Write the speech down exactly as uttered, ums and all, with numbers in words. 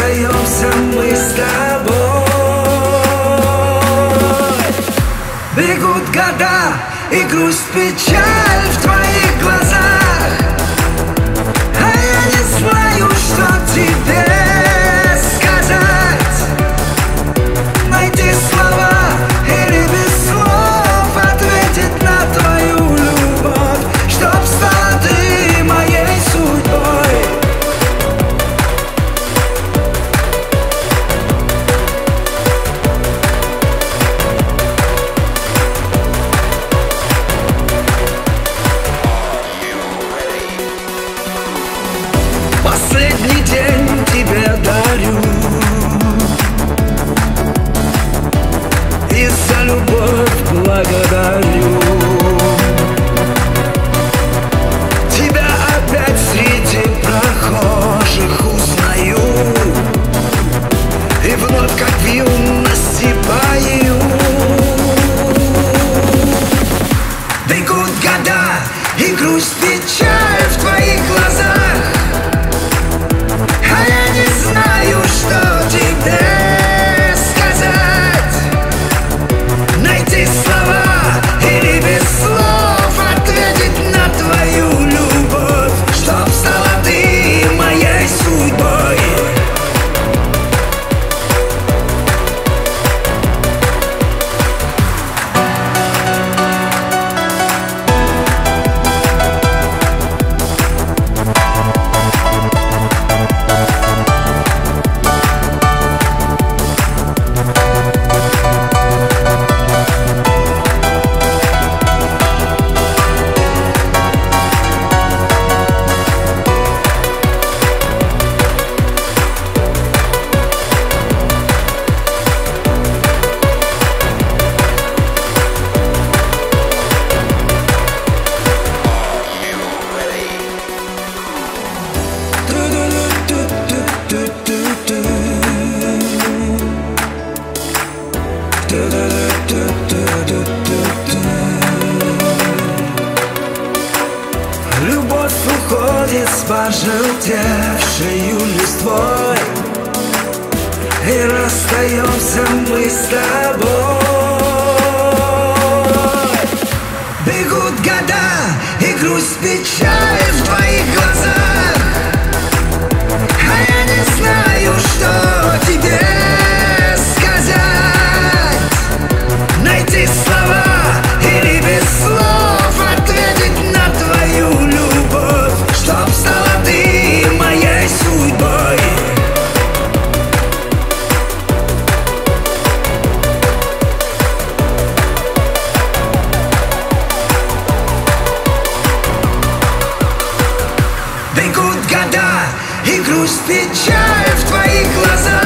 расстаемся мы с тобой. Бегут года и грусть, печаль в твоих глазах, а я не знаю, что тебе сказать. Найти слова или без слов ответить на твою любовь, чтоб стала ты моей судьбой. Последний день тебе дарю и за любовь благодарю. Тебя опять среди прохожих узнаю и вновь, как в юности, пою. Бегут года и грусть, печаль в твоих глазах, а я не знаю, что тебе сказать. Найти слова или без слов ответить на твою любовь, чтоб стала ты моей судьбой. Любовь уходит с пожелтевшей листвой, и расстаемся мы с тобой. Бегут года и грусть, печаль в твоих глазах, а я не знаю, что тебе сказать. Найти слова или без слов ответить на твою любовь, чтоб стала ты моей судьбой. Бегут года и грусть, печаль в твоих глазах,